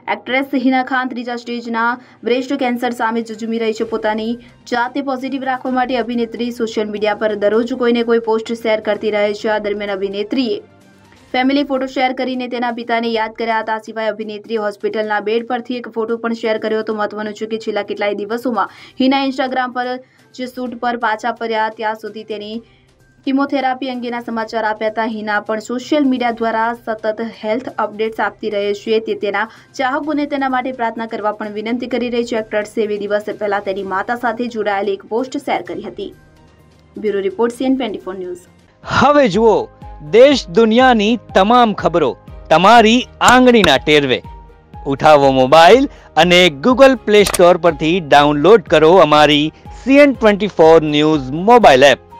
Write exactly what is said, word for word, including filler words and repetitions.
Actress Hina Khan ત્રીજા સ્ટેજના breast cancer સામે ઝઝૂમી રહી છે। પોતાની જાતને પોઝિટિવ રાખવા માટે અભિનેત્રી સોશિયલ મીડિયા પર દરરોજ કોઈને કોઈ પોસ્ટ શેર કરતી રહે છે। આ દરમિયાન અભિનેત્રીએ ફેમિલી ફોટો શેર કરીને તેના પિતાને યાદ કર્યા હતા। આ સિવાય અભિનેત્રીએ હોસ્પિટલના બેડ પરથી એક ફોટો પણ શેર કર્યો હતો। મહત્વનું છે કે છેલ્લા કેટલાય દિવસોમાં હિના ઇન્સ્ટાગ્રામ પર જે શૂટ પર પાછા ફર્યા ત્યાં સુધી તેની કિમોથેરાપી અંગેના સમાચાર આપ્યા હતા। હિના પણ સોશિયલ મીડિયા દ્વારા સતત હેલ્થ અપડેટ્સ આપતી રહે છે। તે તેના ચાહકોને તેના માટે પ્રાર્થના કરવા પણ વિનંતી કરી રહી છે। એક્ટ્રેસે બે દિવસ પહેલા તેની માતા સાથે જોડાયેલી એક પોસ્ટ શેર કરી હતી। Bureau report CN twenty four news. હવે જુઓ દેશ દુનિયાની તમામ ખબરો તમારી આંગળીના ટેરવે। ઉઠાવો મોબાઈલ અને ગૂગલ પ્લે સ્ટોર પરથી ડાઉનલોડ કરો અમારી CN twenty four news mobile app.